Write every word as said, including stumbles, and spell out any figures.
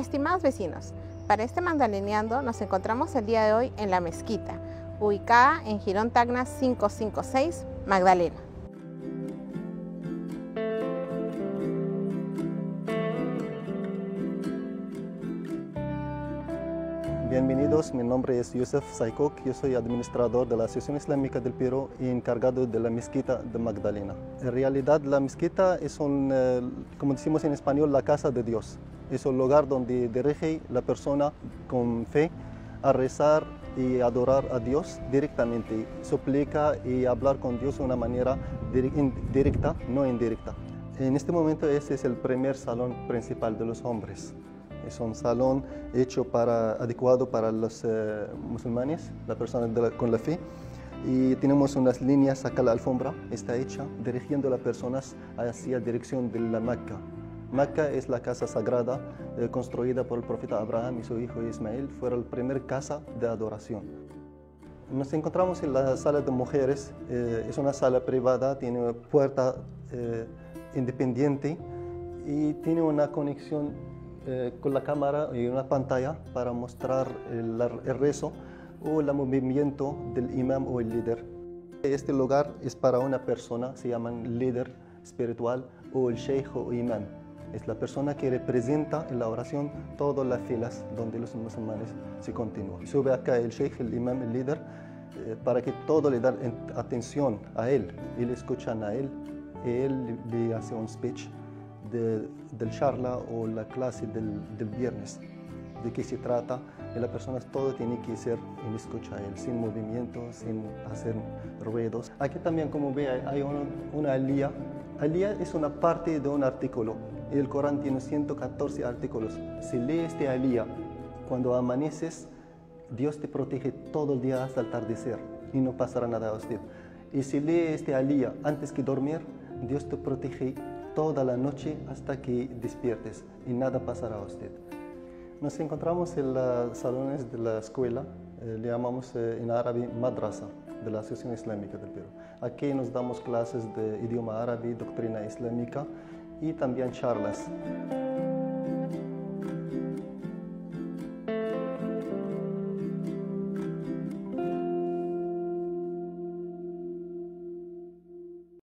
Estimados vecinos, para este Magdaleneando nos encontramos el día de hoy en la mezquita, ubicada en Girón Tacna quinientos cincuenta y seis, Magdalena. Bienvenidos, mi nombre es Youssef Saikok, yo soy administrador de la Asociación Islámica del Perú y encargado de la mezquita de Magdalena. En realidad la mezquita es, un, eh, como decimos en español, la casa de Dios. Es un lugar donde dirige la persona con fe a rezar y adorar a Dios directamente, suplica y hablar con Dios de una manera directa, no indirecta. En este momento ese es el primer salón principal de los hombres. Es un salón hecho para, adecuado para los eh, musulmanes, la persona de la, con la fe. Y tenemos unas líneas acá, la alfombra está hecha dirigiendo a las personas hacia la dirección de la Meca. Meca es la casa sagrada eh, construida por el profeta Abraham y su hijo Ismael. Fue la primera casa de adoración. Nos encontramos en la sala de mujeres. Eh, es una sala privada, tiene una puerta eh, independiente y tiene una conexión Eh, con la cámara y una pantalla para mostrar el, el rezo o el movimiento del imam o el líder. Este lugar es para una persona, se llaman líder espiritual o el sheikh o imam. Es la persona que representa en la oración todas las filas donde los musulmanes se continúan. Sube acá el sheikh, el imam, el líder, eh, para que todos le dan atención a él y le escuchan a él y él le hace un speech De, del charla o la clase del, del viernes, de qué se trata, y las personas todo tiene que ser en escucha a él, sin movimiento, sin hacer ruidos. Aquí también, como ve, hay una, una alía. Alía es una parte de un artículo, y el Corán tiene ciento catorce artículos. Si lees este alía, cuando amaneces, Dios te protege todo el día hasta el atardecer, y no pasará nada a usted. Y si lees este alía antes que dormir, Dios te protege toda la noche hasta que despiertes y nada pasará a usted. Nos encontramos en los salones de la escuela, eh, le llamamos eh, en árabe madrasa, de la Asociación Islámica del Perú. Aquí nos damos clases de idioma árabe, doctrina islámica y también charlas.